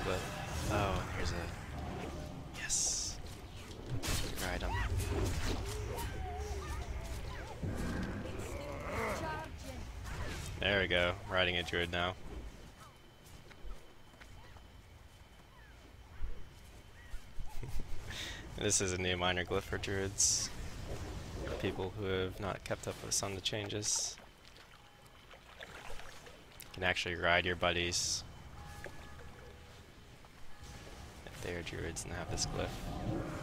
glyph. Oh, and here's a... Yes! Good item. There we go, riding a druid now. This is a new minor glyph for druids. People who have not kept up with some of the changes. You can actually ride your buddies if they are druids and have this glyph.